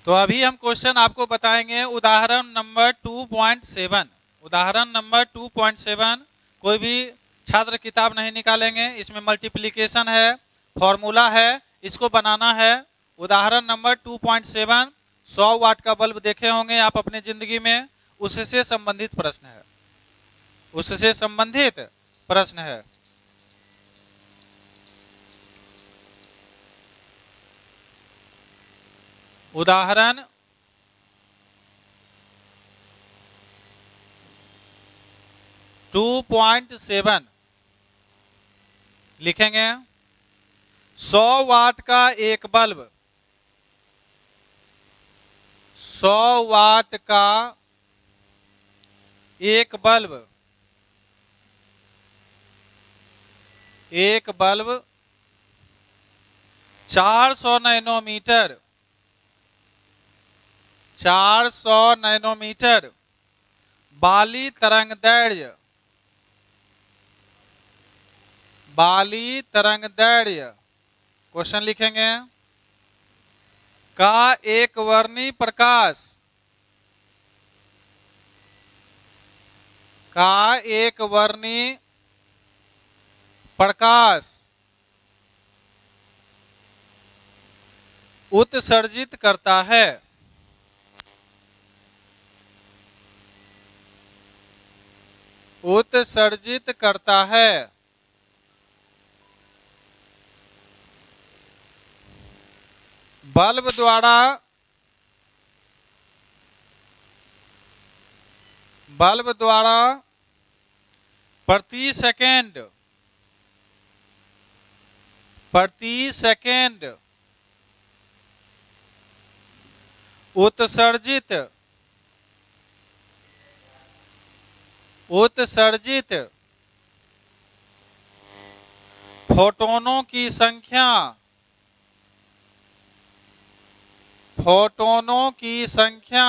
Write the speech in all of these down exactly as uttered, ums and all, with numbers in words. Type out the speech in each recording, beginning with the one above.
तो अभी हम क्वेश्चन आपको बताएंगे उदाहरण नंबर टू पॉइंट सेवन। उदाहरण नंबर टू पॉइंट सेवन कोई भी छात्र किताब नहीं निकालेंगे, इसमें मल्टीप्लिकेशन है, फॉर्मूला है, इसको बनाना है। उदाहरण नंबर टू पॉइंट सेवन, सौ वाट का बल्ब देखे होंगे आप अपने जिंदगी में, उससे संबंधित प्रश्न है, उससे संबंधित प्रश्न है। उदाहरण टू पॉइंट सेवन लिखेंगे, सौ वाट का एक बल्ब, सौ वाट का एक बल्ब, एक बल्ब चार सौ नैनोमीटर, चार सौ नैनोमीटर बाली तरंगदैर्घ्य, बाली तरंगदैर्घ्य क्वेश्चन लिखेंगे का एक वर्णी प्रकाश, का एक वर्णी प्रकाश उत्सर्जित करता है, उत्सर्जित करता है। बल्ब द्वारा बल्ब द्वारा प्रति सेकेंड प्रति सेकेंड उत्सर्जित उत्सर्जित फोटोनों की संख्या, फोटोनों की संख्या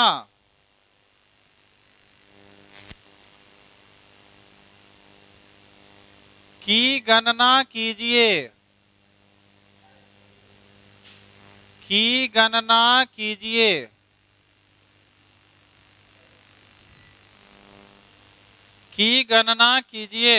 की गणना कीजिए, की गणना कीजिए। की गणना कीजिए।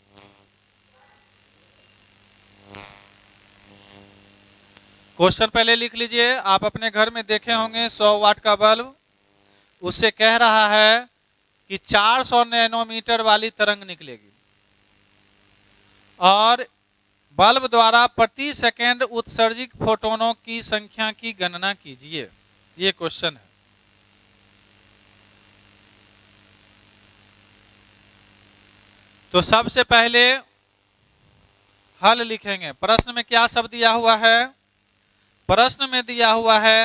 क्वेश्चन पहले लिख लीजिए, आप अपने घर में देखे होंगे सौ वाट का बल्ब, उससे कह रहा है कि चार सौ नैनोमीटर वाली तरंग निकलेगी और बल्ब द्वारा प्रति सेकंड उत्सर्जित फोटोनों की संख्या की गणना कीजिए। ये क्वेश्चन है। तो सबसे पहले हल लिखेंगे। प्रश्न में क्या शब्द दिया हुआ है? प्रश्न में दिया हुआ है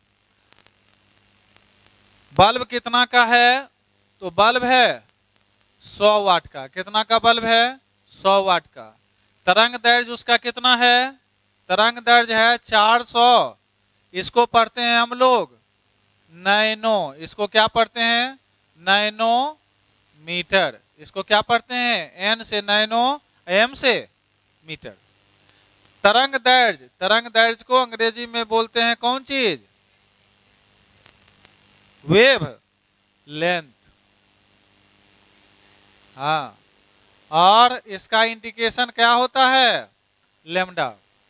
बल्ब कितना का है, तो बल्ब है सौ वाट का। कितना का बल्ब है? सौ वाट का। तरंग दैर्घ्य उसका कितना है? तरंग दैर्घ्य है चार सौ। इसको पढ़ते हैं हम लोग नैनो। इसको क्या पढ़ते हैं? Nanometre. इसको क्या पढ़ते हैं? एन से नैनो, एम से मीटर। तरंग दैर्घ्य, तरंग दैर्घ्य को अंग्रेजी में बोलते हैं कौन चीज? Wavelength. हाँ, और इसका इंडिकेशन क्या होता है? लैम्डा।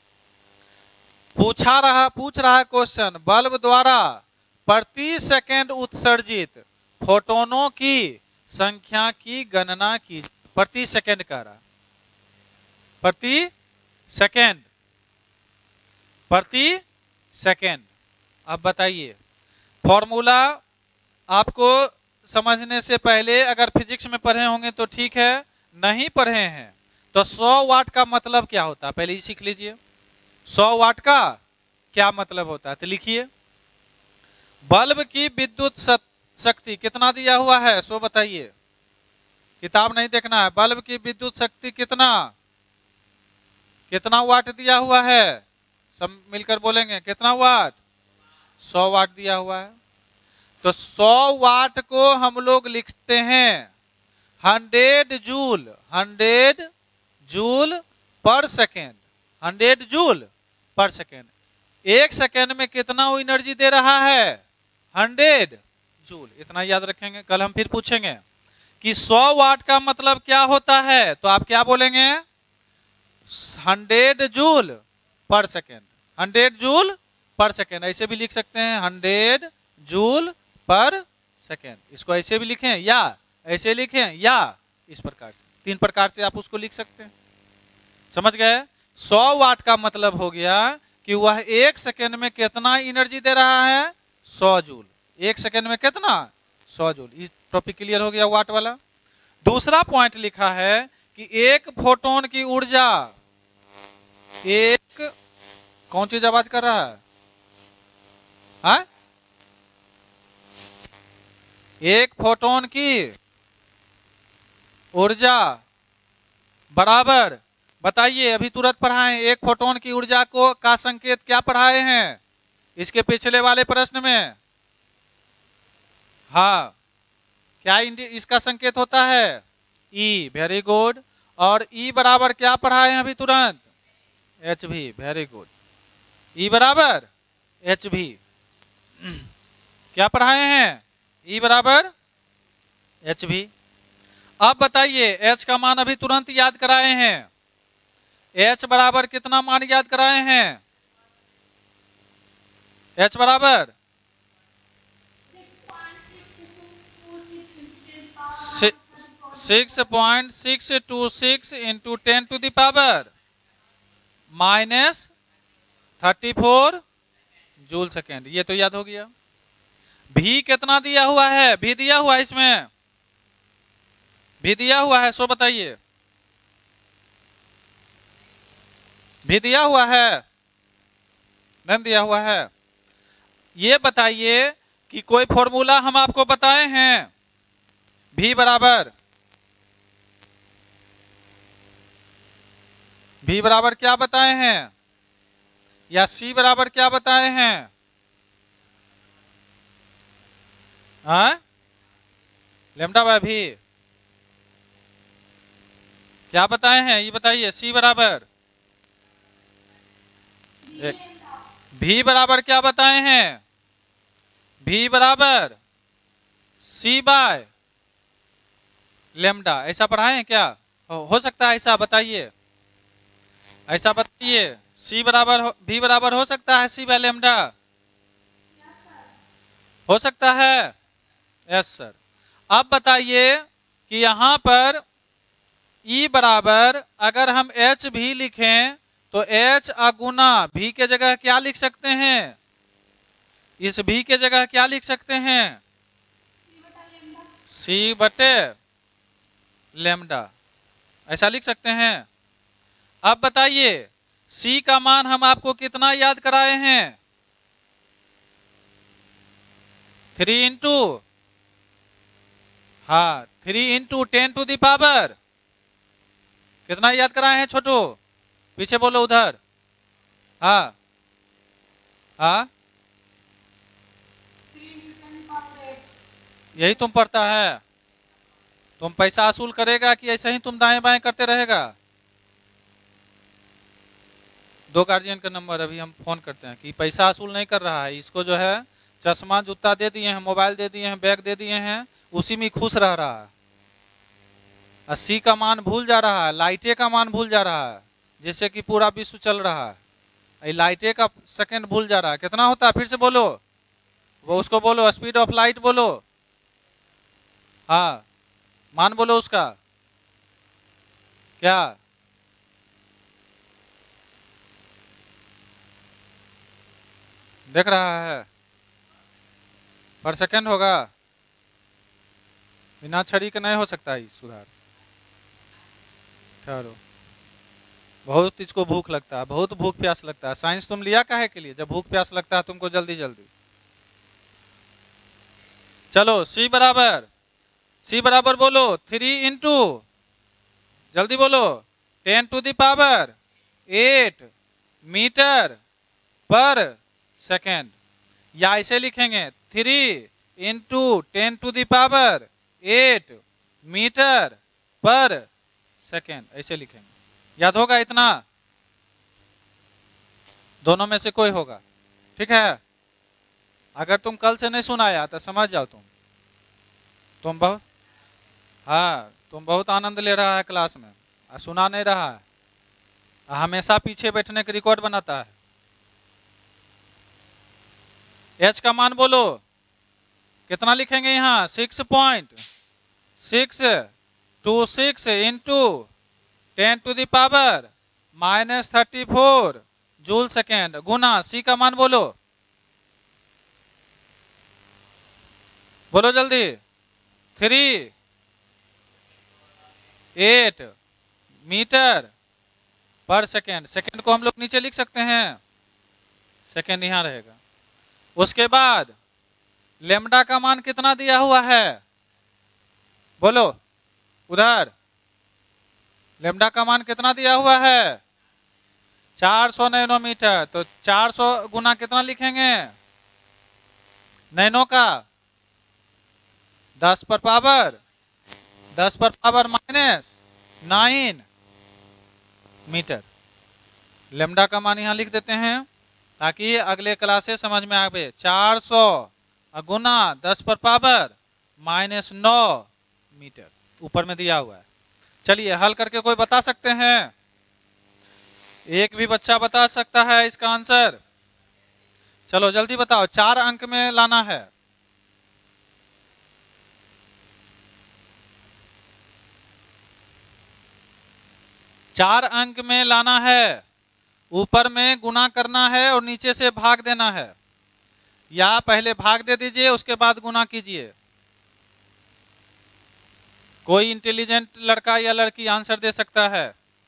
पूछा रहा पूछ रहा क्वेश्चन, बल्ब द्वारा प्रति सेकंड उत्सर्जित फोटोनों की संख्या की गणना की। प्रति सेकंड कह रहा, प्रति सेकंड, प्रति सेकंड। अब बताइए, फॉर्मूला आपको समझने से पहले अगर फिजिक्स में पढ़े होंगे तो ठीक है, नहीं पढ़े हैं तो सौ वाट का मतलब क्या होता है पहले ही सीख लीजिए। सौ वाट का क्या मतलब होता है तो लिखिए, बल्ब की विद्युत शक्ति कितना दिया हुआ है सो बताइए। किताब नहीं देखना है। बल्ब की विद्युत शक्ति कितना कितना वाट दिया हुआ है? सब मिलकर बोलेंगे कितना वाट? सौ वाट दिया हुआ है। तो सौ वाट को हम लोग लिखते हैं hundred joule, hundred joule per second, hundred joule per second. एक सेकेंड में कितना वो एनर्जी दे रहा है, हंड्रेड जूल। इतना याद रखेंगे, कल हम फिर पूछेंगे कि सौ वाट का मतलब क्या होता है, तो आप क्या बोलेंगे, hundred joule per second, hundred joule per second. ऐसे भी लिख सकते हैं, हंड्रेड जूल पर सेकेंड। इसको ऐसे भी लिखें या ऐसे लिखें या इस प्रकार से, तीन प्रकार से आप उसको लिख सकते हैं। समझ गए? सौ वाट का मतलब हो गया कि वह एक सेकेंड में कितना एनर्जी दे रहा है, सौ जूल। एक सेकेंड में कितना, सौ जूल। इस टॉपिक क्लियर हो गया वाट वाला। दूसरा पॉइंट लिखा है कि एक फोटोन की ऊर्जा, एक कौन चीज आवाज कर रहा है, हा? एक फोटोन की ऊर्जा बराबर, बताइए अभी तुरंत पढ़ाएं, एक फोटोन की ऊर्जा को का संकेत क्या पढ़ाए हैं इसके पिछले वाले प्रश्न में। हाँ, क्या इसका संकेत होता है, ई। Very good. और ई बराबर क्या पढ़ाए हैं अभी तुरंत, एच भी। Very good. ई बराबर एच भी क्या पढ़ाए हैं, ई बराबर एच भी। अब बताइए एच का मान अभी तुरंत याद कराए हैं, एच बराबर कितना मान याद कराए हैं, एच बराबर six point six two six into ten to the power minus thirty four joule second. ये तो याद हो गया। भी कितना दिया हुआ है, भी दिया हुआ है, इसमें भी दिया हुआ है, सो बताइए, भी दिया हुआ है, नहीं दिया हुआ है। ये बताइए कि कोई फॉर्मूला हम आपको बताए हैं, भी बराबर, भी बराबर क्या बताए हैं, या सी बराबर क्या बताए हैं, हाँ लेमडा बाय भी क्या बताए हैं, ये बताइए। सी बराबर भी बराबर क्या बताए हैं, भी बराबर सी बाय लेमडा। ऐसा पढ़ाए हैं क्या, हो, हो सकता है ऐसा, बताइए ऐसा बताइए। सी बराबर भी बराबर हो सकता है सी बाय लेमडा, हो सकता है, यस सर। अब बताइए कि यहां पर ई बराबर अगर हम एच भी लिखें तो एच अगुना भी के जगह क्या लिख सकते हैं, इस भी के जगह क्या लिख सकते हैं, सी बटे लेमडा, ऐसा लिख सकते हैं। अब बताइए सी का मान हम आपको कितना याद कराए हैं, थ्री इंटू, हाँ three into ten to the power कितना याद कराए हैं छोटू, पीछे बोलो उधर, हाँ हाँ यही तुम पढ़ता है, तुम पैसा वसूल करेगा कि ऐसे ही तुम दाएं बाएं करते रहेगा। दो गार्जियन का नंबर अभी हम फोन करते हैं कि पैसा वसूल नहीं कर रहा है, इसको जो है चश्मा जूता दे दिए हैं, मोबाइल दे दिए हैं, बैग दे दिए हैं, उसी में खुश रह रहा है। अस्सी का मान भूल जा रहा है, लाइटे का मान भूल जा रहा है, जिससे कि पूरा विश्व चल रहा है। लाइटे का सेकंड भूल जा रहा है, कितना होता है फिर से बोलो, वो उसको बोलो स्पीड ऑफ लाइट बोलो, हाँ मान बोलो उसका क्या, देख रहा है पर सेकंड होगा, बिना छड़ी के नहीं हो सकता है सुधार। ठहरो, बहुत इसको भूख लगता है, बहुत भूख प्यास लगता है। साइंस तुम लिया काहे के लिए, जब भूख प्यास लगता है तुमको जल्दी जल्दी। चलो सी बराबर, सी बराबर बोलो थ्री इंटू, जल्दी बोलो, ten to the power eight metre per second, या ऐसे लिखेंगे three into ten to the power eight metre per second, ऐसे लिखेंगे। याद होगा इतना, दोनों में से कोई होगा। ठीक है, अगर तुम कल से नहीं सुनाया तो समझ जाओ तुम तुम बहुत हाँ तुम बहुत आनंद ले रहा है क्लास में और सुना नहीं रहा है, हमेशा पीछे बैठने के रिकॉर्ड बनाता है। एच का मान बोलो कितना लिखेंगे यहाँ, six point six two six into ten to the power minus thirty four joule second गुना सी का मान बोलो बोलो जल्दी, three eight metre per second. Second को हम लोग नीचे लिख सकते हैं, सेकेंड यहाँ रहेगा। उसके बाद लेमडा का मान कितना दिया हुआ है बोलो उधर, लेमडा का मान कितना दिया हुआ है, चार सौ नैनोमीटर। तो चार सौ गुना कितना लिखेंगे नैनो का, दस पर पावर दस पर power minus nine metre. Lambda का मान यहाँ लिख देते हैं ताकि अगले क्लास से समझ में आवे। चार सौ गुना दस पर पावर माइनस नौ मीटर ऊपर में दिया हुआ है। चलिए हल करके कोई बता सकते हैं, एक भी बच्चा बता सकता है इसका आंसर? चलो जल्दी बताओ, चार अंक में लाना है। चार अंक में लाना है, ऊपर में गुना करना है और नीचे से भाग देना है, या पहले भाग दे दीजिए उसके बाद गुना कीजिए। कोई इंटेलिजेंट लड़का या लड़की आंसर दे सकता है?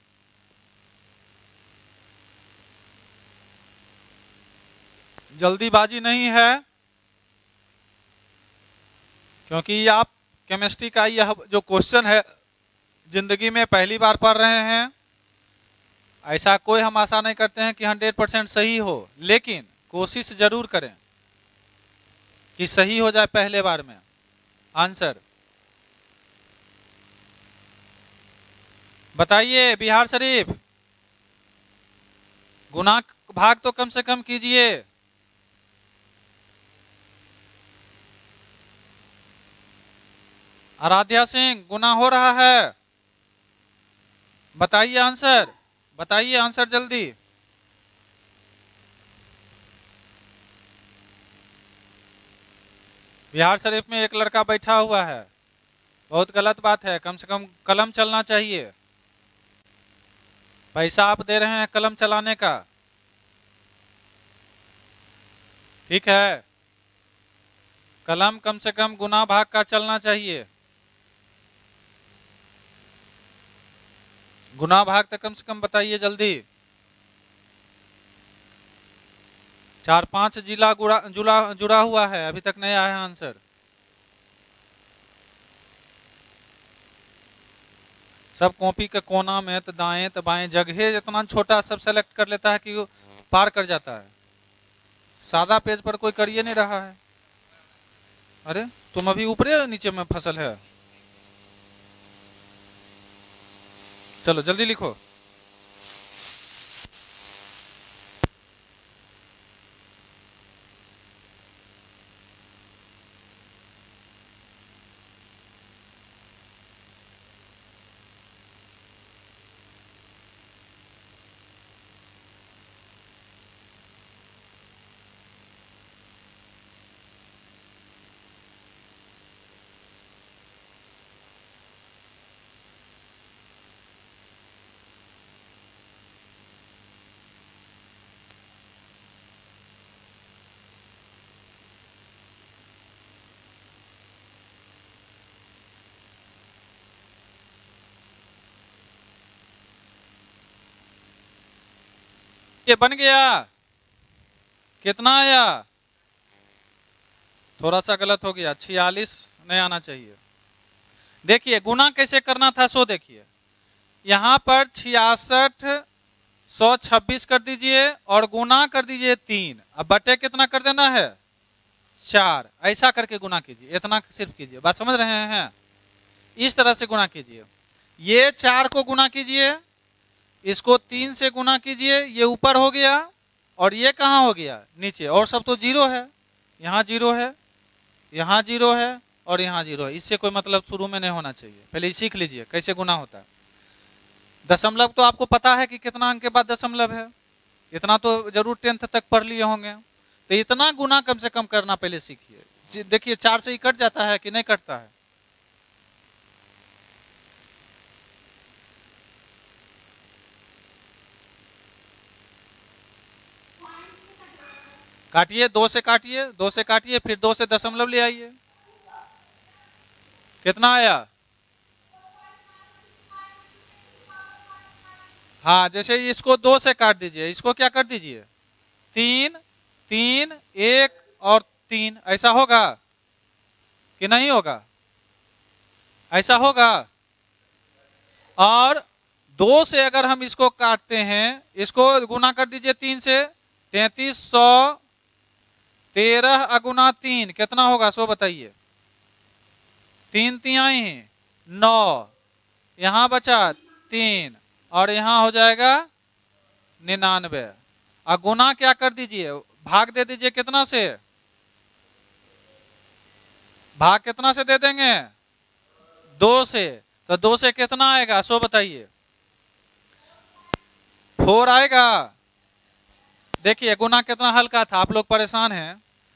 जल्दीबाजी नहीं है, क्योंकि आप केमिस्ट्री का यह जो क्वेश्चन है जिंदगी में पहली बार पढ़ रहे हैं। ऐसा कोई हम आशा नहीं करते हैं कि हंड्रेड परसेंट सही हो, लेकिन कोशिश जरूर करें कि सही हो जाए पहले बार में आंसर। बताइए बिहार शरीफ, गुना भाग तो कम से कम कीजिए। आराध्या सिंह, गुना हो रहा है? बताइए आंसर, बताइए आंसर जल्दी। बिहार शरीफ में एक लड़का बैठा हुआ है, बहुत गलत बात है। कम से कम कलम चलना चाहिए। पैसा आप दे रहे हैं कलम चलाने का, ठीक है? कलम कम से कम गुना भाग का चलना चाहिए। गुना भाग तो कम से कम बताइए जल्दी। चार पांच जिला जुड़ा जुड़ा हुआ है, अभी तक नहीं आया है आंसर। सब कॉपी के कोना में तो दाएं तो बाएं जगह इतना छोटा सब सेलेक्ट कर लेता है कि वो पार कर जाता है। सादा पेज पर कोई करिए नहीं रहा है। अरे तुम अभी ऊपरे नीचे में फसल है। चलो जल्दी लिखो। ये बन गया, कितना आया? थोड़ा सा गलत हो गया, छियालीस नहीं आना चाहिए। देखिए गुना कैसे करना था सो देखिए, यहां पर छियासठ सौ छब्बीस कर दीजिए और गुना कर दीजिए तीन। अब बटे कितना कर देना है? चार। ऐसा करके गुना कीजिए, इतना सिर्फ कीजिए। बात समझ रहे हैं? इस तरह से गुना कीजिए। ये चार को गुना कीजिए, इसको तीन से गुना कीजिए, ये ऊपर हो गया और ये कहाँ हो गया नीचे, और सब तो जीरो है, यहाँ जीरो है, यहाँ जीरो है और यहाँ जीरो है। इससे कोई मतलब शुरू में नहीं होना चाहिए, पहले ही सीख लीजिए कैसे गुना होता है। दशमलव तो आपको पता है कि कितना अंक के बाद दशमलव है, इतना तो जरूर टेंथ तक पढ़ लिए होंगे। तो इतना गुना कम से कम करना पहले सीखिए। देखिए चार से ही कट जाता है कि नहीं कटता है। काटिए, दो से काटिए, दो से काटिए, फिर दो से दशमलव ले आइए। कितना आया? हाँ, जैसे इसको दो से काट दीजिए, इसको क्या कर दीजिए, तीन, तीन, एक और तीन, ऐसा होगा कि नहीं होगा? ऐसा होगा। और दो से अगर हम इसको काटते हैं, इसको गुना कर दीजिए तीन से, तैतीस सौ तेरह अगुना तीन कितना होगा सो बताइए। तीन तिहाई नौ, यहां बचा तीन और यहां हो जाएगा निन्यानवे। और गुना क्या कर दीजिए, भाग दे दीजिए, कितना से भाग कितना से दे देंगे, दो से। तो दो से कितना आएगा सो बताइए, फोर आएगा। देखिए गुना कितना हल्का था, आप लोग परेशान हैं।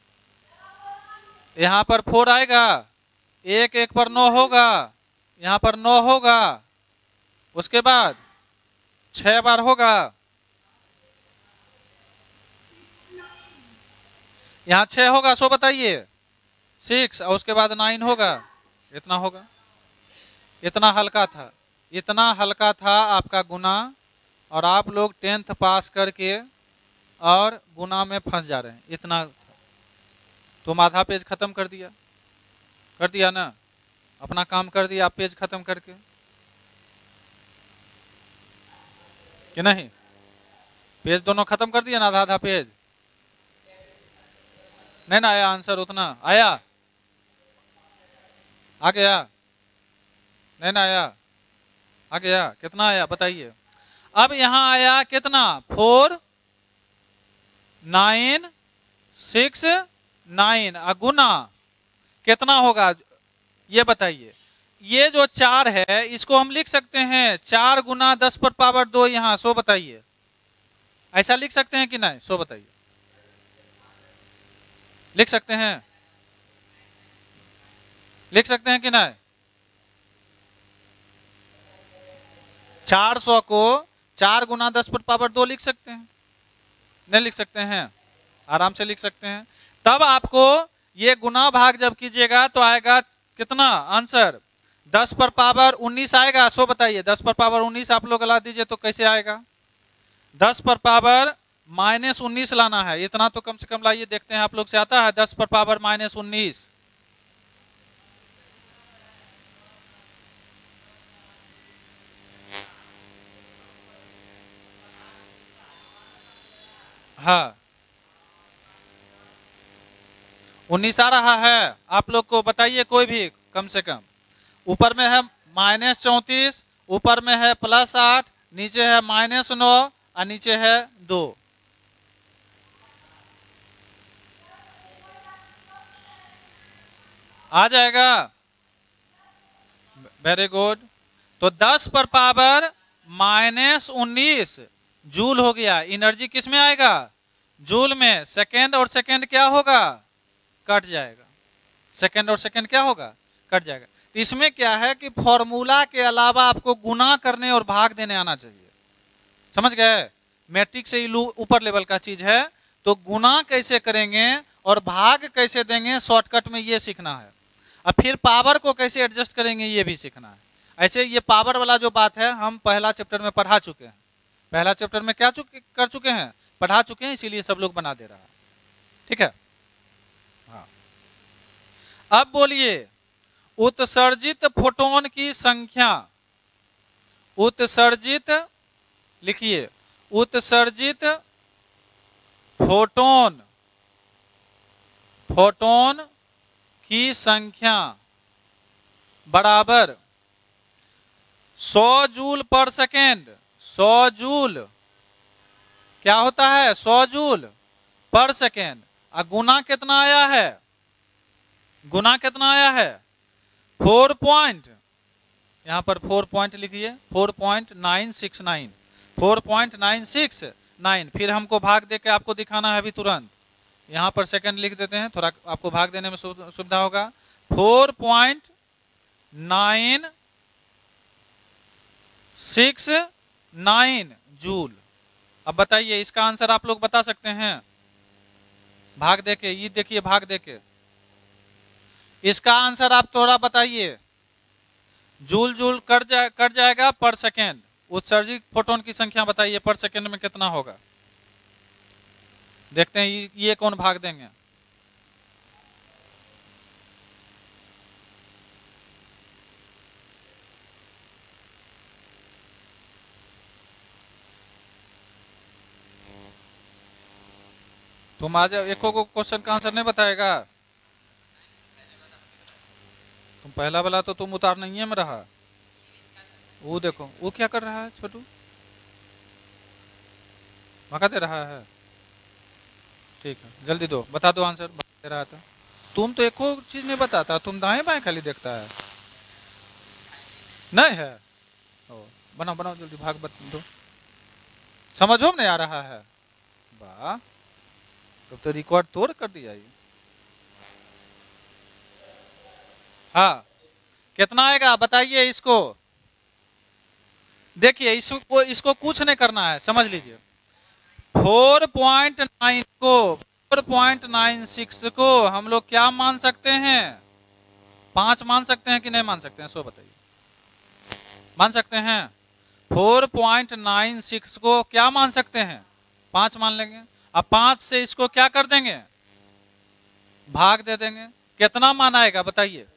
यहां पर फोर आएगा, एक एक पर नौ होगा, यहां पर नौ होगा, उसके बाद छह बार होगा, यहां छह होगा सो बताइए, सिक्स, और उसके बाद नाइन होगा, इतना होगा। इतना हल्का था, इतना हल्का था आपका गुना, और आप लोग टेंथ पास करके और गुना में फंस जा रहे हैं। इतना तुम आधा पेज खत्म कर दिया, कर दिया ना, अपना काम कर दिया पेज खत्म करके कि नहीं? पेज दोनों खत्म कर दिया ना, आधा आधा पेज। नहीं ना आया आंसर, उतना आया, आ गया? नहीं ना आया, आ गया? कितना आया बताइए। अब यहां आया कितना, फोर नाइन सिक्स नाइन, गुना कितना होगा ये बताइए। ये जो चार है इसको हम लिख सकते हैं चार गुना दस पर पावर दो, यहां सो बताइए, ऐसा लिख सकते हैं कि नहीं सो बताइए, लिख सकते हैं, लिख सकते हैं कि नहीं? चार सौ को चार गुना दस पर पावर दो लिख सकते हैं, नहीं लिख सकते हैं? आराम से लिख सकते हैं। तब आपको ये गुना भाग जब कीजिएगा तो आएगा कितना आंसर, दस पर पावर उन्नीस आएगा सो बताइए। दस पर पावर उन्नीस आप लोग ला दीजिए तो कैसे आएगा, दस पर पावर माइनस उन्नीस लाना है, इतना तो कम से कम लाइए, देखते हैं आप लोग से आता है दस पर पावर माइनस उन्नीस। हाँ उन्नीस आ रहा है आप लोग को, बताइए कोई भी कम से कम। ऊपर में है माइनस चौंतीस, ऊपर में है प्लस आठ, नीचे है माइनस नौ और नीचे है दो। आ जाएगा, वेरी गुड। तो दस पर पावर माइनस उन्नीस जूल हो गया। एनर्जी किस में आएगा, जूल में। सेकेंड और सेकेंड क्या होगा, कट जाएगा। सेकेंड और सेकेंड क्या होगा, कट जाएगा। तो इसमें क्या है कि फॉर्मूला के अलावा आपको गुना करने और भाग देने आना चाहिए, समझ गए? मैट्रिक से ऊपर लेवल का चीज है। तो गुना कैसे करेंगे और भाग कैसे देंगे शॉर्टकट में ये सीखना है, और फिर पावर को कैसे एडजस्ट करेंगे ये भी सीखना है। ऐसे ये पावर वाला जो बात है हम पहला चैप्टर में पढ़ा चुके हैं, पहला चैप्टर में क्या चुके कर चुके हैं, पढ़ा चुके हैं, इसीलिए सब लोग बना दे रहा है। ठीक है, हाँ। अब बोलिए उत्सर्जित फोटोन की संख्या, उत्सर्जित लिखिए, उत्सर्जित फोटोन, फोटोन की संख्या बराबर सौ जूल पर सेकेंड। सौ जूल क्या होता है, सौ जूल पर सेकेंड। और गुना कितना आया है, गुना कितना आया है, फोर पॉइंट, यहां पर फोर पॉइंट लिखिए, four point nine six nine, four point nine six nine. फिर हमको भाग देके आपको दिखाना है अभी तुरंत, यहां पर सेकंड लिख देते हैं, थोड़ा आपको भाग देने में सुविधा होगा। Four point nine six nine joule. अब बताइए इसका आंसर आप लोग बता सकते हैं भाग देके, ये देखिए भाग देके, इसका आंसर आप थोड़ा बताइए। जूल जूल कट जाए कट जाएगा पर सेकेंड, उत्सर्जित फोटोन की संख्या बताइए पर सेकेंड में कितना होगा। देखते हैं ये, ये कौन भाग देंगे। तुम आज एको को क्वेश्चन का आंसर नहीं बताएगा। तुम पहला वाला तो तुम उतार नहीं है में रहा। वो देखो वो क्या कर रहा है छोटू, भगा दे रहा है। ठीक है जल्दी दो, बता दो आंसर, बता रहा था। तुम तो एको चीज नहीं बताता, तुम दाएं बाएं खाली देखता है। नहीं है ओ, बनाओ बनाओ जल्दी, भाग बता दो। समझो नहीं आ रहा है, वाह तब तो रिकॉर्ड तोड़ कर दिया ये। हाँ कितना आएगा बताइए इसको। देखिए इसको इसको कुछ नहीं करना है, समझ लीजिए। फोर पॉइंट नाइन को फोर पॉइंट नाइन सिक्स को हम लोग क्या मान सकते हैं, पांच मान सकते हैं कि नहीं मान सकते हैं, सो बताइए। मान सकते हैं। फोर पॉइंट नाइन सिक्स को क्या मान सकते हैं, पांच मान लेंगे। अब पांच से इसको क्या कर देंगे, भाग दे देंगे। कितना मान आएगा बताइए,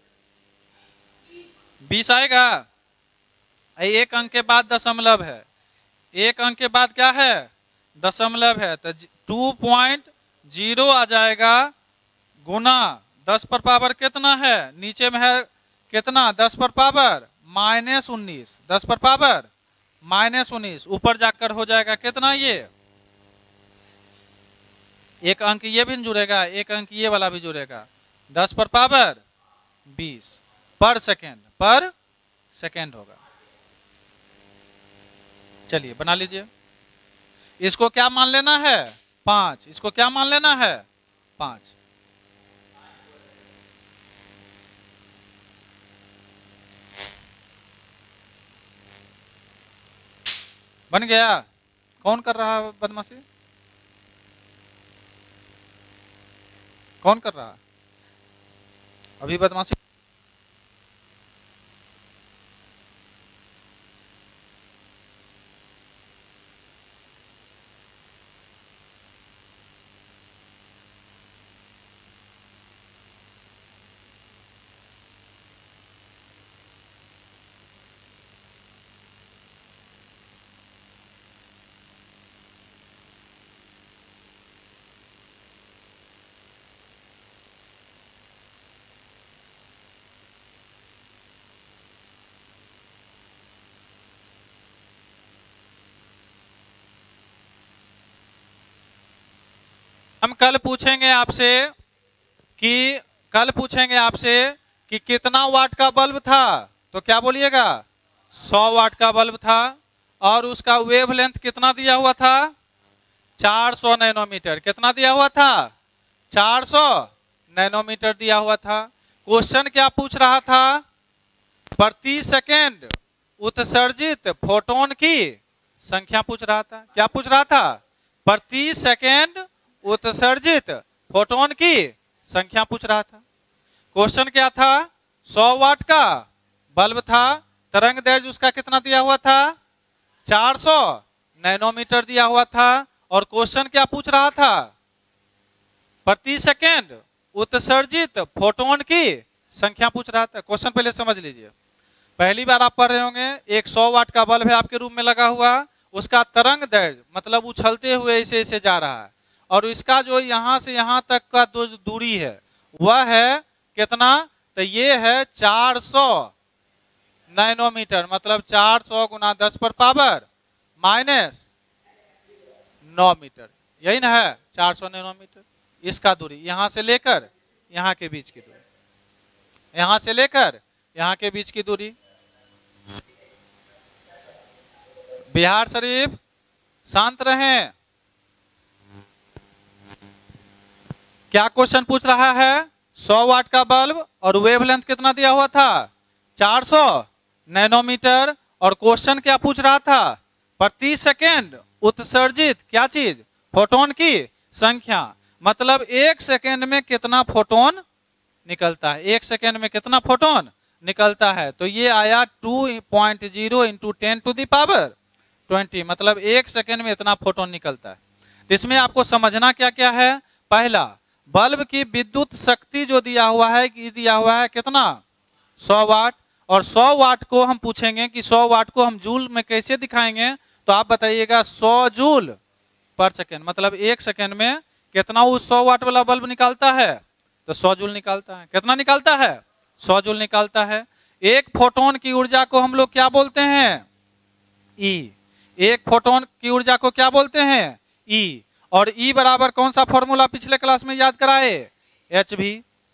बीस आएगा। एक अंक के बाद दशमलव है, एक अंक के बाद क्या है, दशमलव है, तो टू पॉइंट जीरो आ जाएगा गुना दस पर पावर कितना है, नीचे में है कितना, दस पर पावर माइनस उन्नीस, दस पर पावर माइनस उन्नीस, ऊपर जाकर हो जाएगा कितना, ये एक अंक ये भी जुड़ेगा, एक अंक ये वाला भी जुड़ेगा, दस पर पावर बीस पर सेकेंड, पर सेकेंड होगा। चलिए बना लीजिए। इसको क्या मान लेना है, पांच। इसको क्या मान लेना है, पांच। बन गया। कौन कर रहा है बदमाशी, कौन कर रहा है अभी बदमाशी। हम कल पूछेंगे आपसे कि कल पूछेंगे आपसे कि कितना वाट का बल्ब था, तो क्या बोलिएगा, सौ वाट का बल्ब था, और उसका वेवलेंथ कितना दिया हुआ था, चार सौ नैनोमीटर। कितना दिया हुआ था, चार सौ नैनोमीटर दिया हुआ था। क्वेश्चन क्या पूछ रहा था, प्रति सेकेंड उत्सर्जित फोटोन की संख्या पूछ रहा था। क्या पूछ रहा था, प्रति सेकेंड उत्सर्जित फोटोन की संख्या पूछ रहा था। क्वेश्चन क्या था, सौ वाट का बल्ब था, तरंग दैर्ध्य उसका कितना दिया हुआ था, चार सौ नैनोमीटर दिया हुआ था, और क्वेश्चन क्या पूछ रहा था, प्रति सेकेंड उत्सर्जित फोटोन की संख्या पूछ रहा था। क्वेश्चन पहले समझ लीजिए। पहली बार आप पढ़ रहे होंगे, एक सौ वाट का बल्ब है आपके रूम में लगा हुआ, उसका तरंग दैर्ध्य मतलब उछलते हुए ऐसे ऐसे जा रहा है, और इसका जो यहां से यहां तक का जो दूरी है वह है कितना, तो ये है चार सौ नैनोमीटर, मतलब चार सौ गुना दस पर पावर माइनस नौ मीटर, यही ना है चार सौ नैनोमीटर। इसका दूरी यहां से लेकर यहां के बीच की दूरी, यहां से लेकर यहां के बीच की दूरी। बिहार शरीफ शांत रहें। क्या क्वेश्चन पूछ रहा है? सौ वाट का बल्ब और वेवलेंथ कितना दिया हुआ था? चार सौ नैनोमीटर। और क्वेश्चन क्या पूछ रहा था? प्रति सेकेंड उत्सर्जित क्या चीज? फोटोन की संख्या। मतलब एक सेकेंड में कितना फोटोन निकलता है, एक सेकेंड में कितना फोटोन निकलता है। तो ये आया two point zero into ten to the power twenty, मतलब एक सेकेंड में इतना फोटोन निकलता है। इसमें आपको समझना क्या क्या है? पहला, बल्ब की विद्युत शक्ति जो दिया हुआ है कि दिया हुआ है कितना? सौ वाट। और सौ वाट को हम पूछेंगे कि सौ वाट को हम जूल में कैसे दिखाएंगे, तो आप बताइएगा सौ जूल पर सेकेंड, मतलब एक सेकेंड में कितना उस सौ वाट वाला बल्ब निकालता है? तो सौ जूल निकालता है। कितना निकालता है? सौ जूल निकालता है। एक फोटोन की ऊर्जा को हम लोग क्या बोलते हैं? ई। एक फोटोन की ऊर्जा को क्या बोलते हैं? ई। और ई बराबर कौन सा फॉर्मूला पिछले क्लास में याद कराए? एच भी।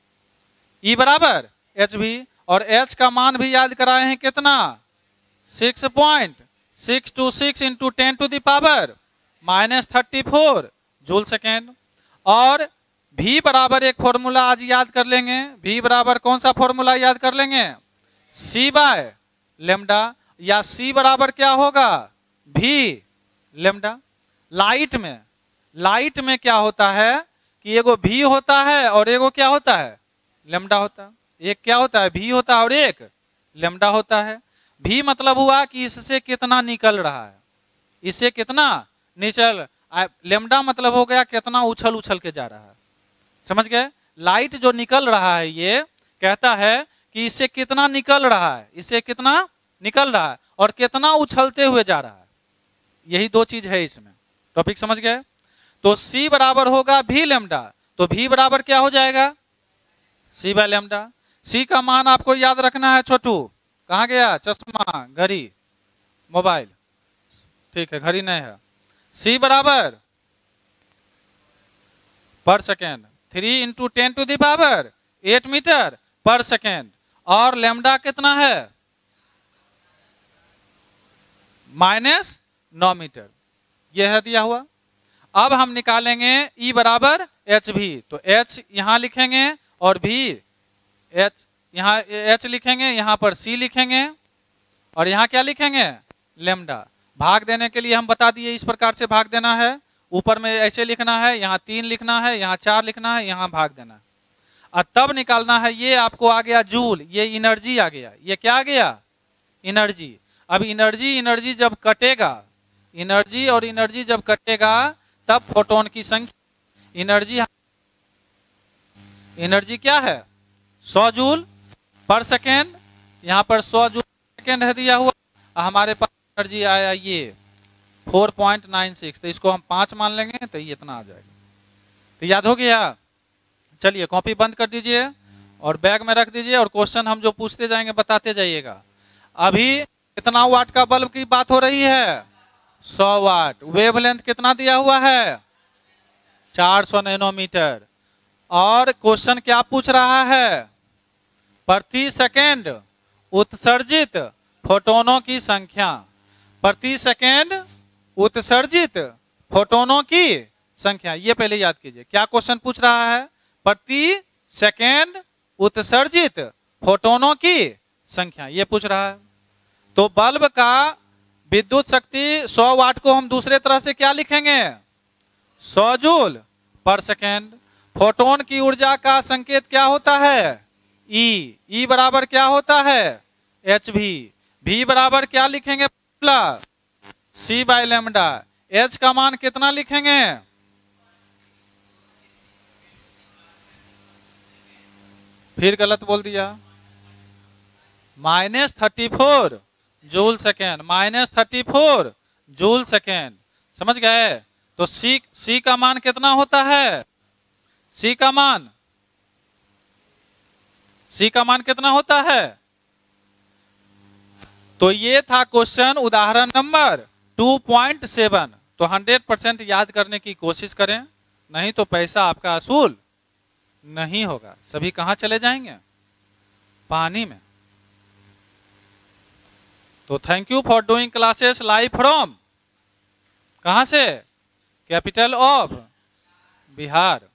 ई बराबर एच भी। और एच का मान भी याद कराए हैं कितना? Six point six two six into ten to the power minus thirty four joule second. और भी बराबर एक फॉर्मूला आज याद कर लेंगे। भी बराबर कौन सा फॉर्मूला याद कर लेंगे? C by lambda. या सी बराबर क्या होगा? भी लेमडा। लाइट में लाइट में क्या होता है कि एगो भी होता है और एगो क्या होता है? लेमडा होता है। एक क्या होता है? भी होता है और एक लेमडा होता है। भी मतलब हुआ कि इससे कितना निकल रहा है, इससे कितना निकल। लेमडा मतलब हो गया कितना उछल उछल के जा रहा है। समझ गए? लाइट जो निकल रहा है ये कहता है कि इससे कितना निकल रहा है, इससे कितना निकल रहा है और कितना उछलते हुए जा रहा है। यही दो चीज है इसमें। टॉपिक समझ गए? तो C बराबर होगा भी लेमडा। तो V बराबर क्या हो जाएगा? C by lambda. C का मान आपको याद रखना है। छोटू कहाँ गया? चश्मा, घड़ी, मोबाइल, ठीक है, घड़ी नहीं है। C बराबर per second three into ten to the power eight metre per second. और लेमडा कितना है? माइनस नौ मीटर। यह है दिया हुआ। अब हम निकालेंगे E बराबर एच भी। तो H यहां लिखेंगे और भी H यहाँ H लिखेंगे, यहाँ पर C लिखेंगे और यहाँ क्या लिखेंगे? लेमडा। भाग देने के लिए हम बता दिए इस प्रकार से भाग देना है। ऊपर में ऐसे लिखना है, यहाँ तीन लिखना है, यहाँ चार लिखना है, यहाँ भाग देना है। और तब निकालना है। ये आपको आ गया जूल, ये एनर्जी आ गया। ये क्या आ गया? एनर्जी। अब एनर्जी एनर्जी जब कटेगा, एनर्जी और एनर्जी जब कटेगा तब फोटोन की संख्या, एनर्जी एनर्जी क्या है? सौ जूल पर सेकेंड। यहाँ पर सौ जूल सेकेंड है दिया हुआ। हमारे पास एनर्जी आया ये फोर पॉइंट नाइन सिक्स। तो इसको हम पांच मान लेंगे तो ये इतना आ जाएगा। तो याद हो गया? चलिए कॉपी बंद कर दीजिए और बैग में रख दीजिए और क्वेश्चन हम जो पूछते जाएंगे बताते जाइएगा। अभी कितना वाट का बल्ब की बात हो रही है? सौ वाट। वेवलेंथ कितना दिया हुआ है? चार सौ नैनोमीटर। और क्वेश्चन क्या पूछ रहा है? प्रति सेकेंड उत्सर्जित फोटोनों की संख्या। प्रति सेकेंड उत्सर्जित फोटोनों की संख्या। ये पहले याद कीजिए। क्या क्वेश्चन पूछ रहा है? प्रति सेकेंड उत्सर्जित फोटोनों की संख्या, ये पूछ रहा है। तो बल्ब का विद्युत शक्ति सौ वाट को हम दूसरे तरह से क्या लिखेंगे? सौ जूल पर सेकेंड। फोटोन की ऊर्जा का संकेत क्या होता है? ई। ई बराबर क्या होता है? एच भी। भी बराबर क्या लिखेंगे? सी बाय लेमडा। एच का मान कितना लिखेंगे? फिर गलत बोल दिया। Minus thirty four joule second. Minus thirty four joule second. समझ गए? तो सी सी का मान कितना होता है? सी का मान सी का मान कितना होता है? तो ये था क्वेश्चन उदाहरण नंबर टू पॉइंट सेवन। तो हंड्रेड परसेंट याद करने की कोशिश करें, नहीं तो पैसा आपका असूल नहीं होगा। सभी कहाँ चले जाएंगे? पानी में। तो thank you for doing classes live from कहाँ से? Capital of Bihar.